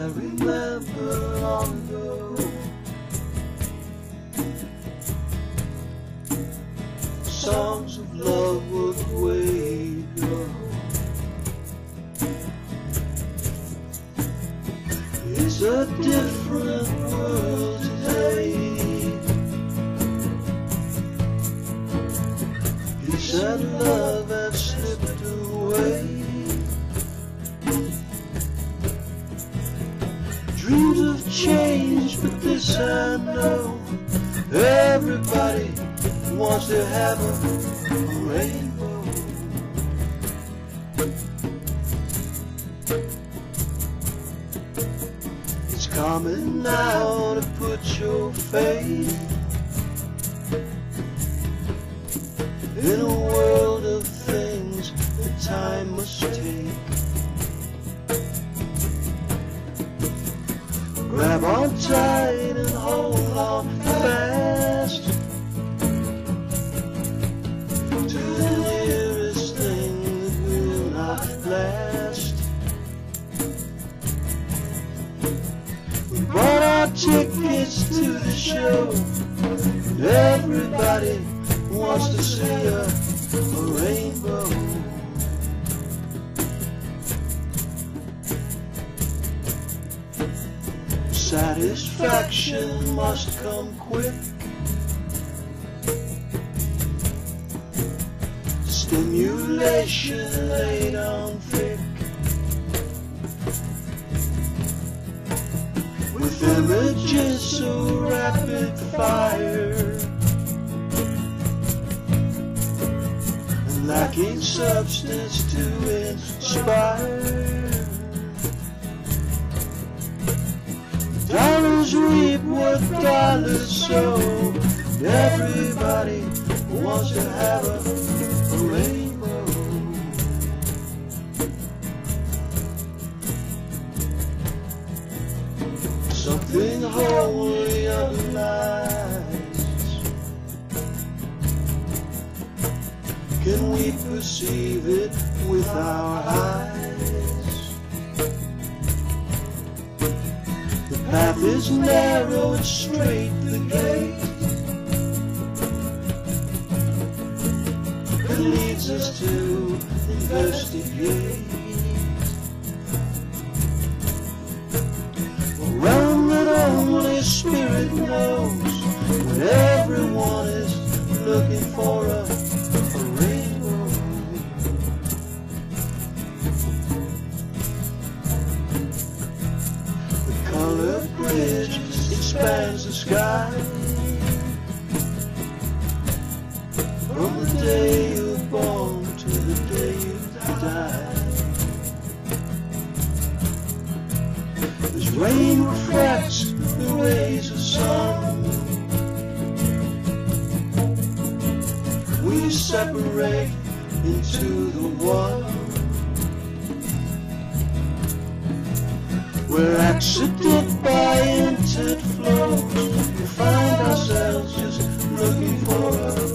remember long ago, songs of love were the way to go. It's a different world today. Peace and love have slipped away. Dreams have changed, but this I know, everybody wants to have a rainbow. It's common now to put your faith in a world of things that time must take. Grab on tight and hold on fast to the nearest thing that will not last. We bought our tickets to the show, and everybody wants to see a rainbow. Satisfaction must come quick. Stimulation laid on thick, with images so rapid fire and lacking substance to inspire. Dollars reap what dollars sow. Everybody wants to have a rainbow. Something wholly otherwise. Can we perceive it with our eyes? The path is narrow and straight, the gate that leads us to investigate. A realm that only spirit knows, when everyone is looking for a rainbow. The colored bridge expands the sky. From the day you're born to the day you die, as rain refracts the rays of sun, we separate into the one, where accident by intent flows. We find ourselves just looking for a